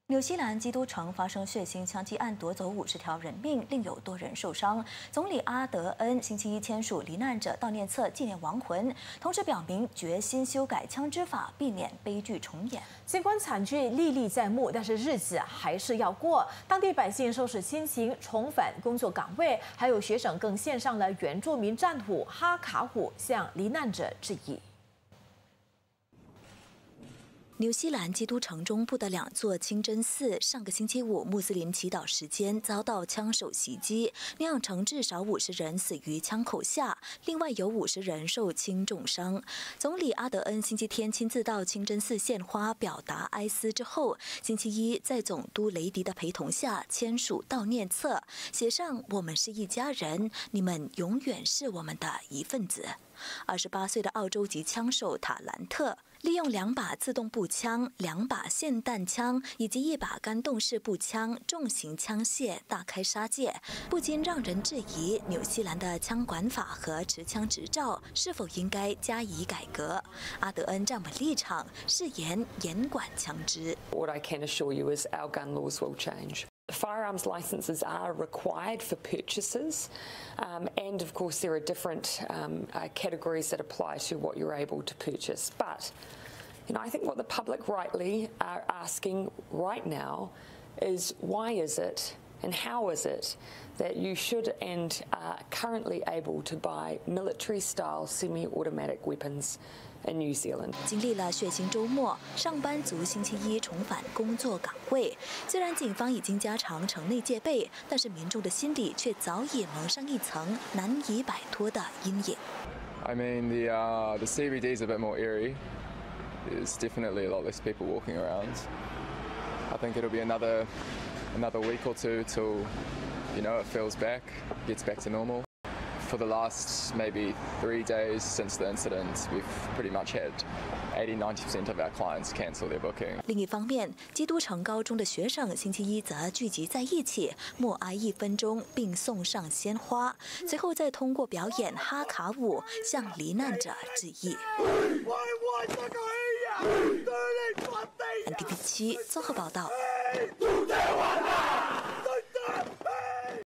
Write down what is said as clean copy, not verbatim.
纽西兰基督城发生血腥枪击案，夺走50条人命，另有多人受伤。总理阿德恩星期一签署罹难者悼念册纪念亡魂，同时表明决心修改枪支法，避免悲剧重演。 尽管惨剧历历在目，但是日子还是要过。当地百姓收拾心情，重返工作岗位，还有学生更献上了原住民战虎哈卡虎，向罹难者致意。 纽西兰基督城中部的2座清真寺，上个星期五穆斯林祈祷时间遭到枪手袭击，酿成至少50人死于枪口下，另外有50人受轻重伤。总理阿德恩星期天亲自到清真寺献花，表达哀思之后，星期一在总督雷迪的陪同下签署悼念册，写上“我们是一家人，你们永远是我们的一份子”。28岁的澳洲籍枪手塔兰特。 利用2把自动步枪、2把霰弹枪以及1把干动式步枪重型枪械大开杀戒，不禁让人质疑纽西兰的枪管法和持枪执照是否应该加以改革。阿德恩站稳立场，誓言严管枪支。 What I can assure you is our gun laws will change. Firearms licences are required for purchases, and of course there are different categories that apply to what you're able to purchase. But I think what the public rightly are asking right now is why is it and how is it that you should and are currently able to buy military-style semi-automatic weapons in New Zealand? 经历了血腥周末，上班族星期一重返工作岗位。虽然警方已经加强城内戒备，但是民众的心里却早已蒙上一层难以摆脱的阴影。 I mean, the CBD is a bit more eerie. There's definitely a lot less people walking around. I think it'll be another week or two till it feels back, gets back to normal. For the last maybe 3 days since the incident, we've pretty much had 80–90% of our clients cancel their booking. 另一方面，基督城高中的学生星期一则聚集在一起，默哀1分钟，并送上鲜花，随后再通过表演哈卡舞向罹难者致意。NTV7综合报道。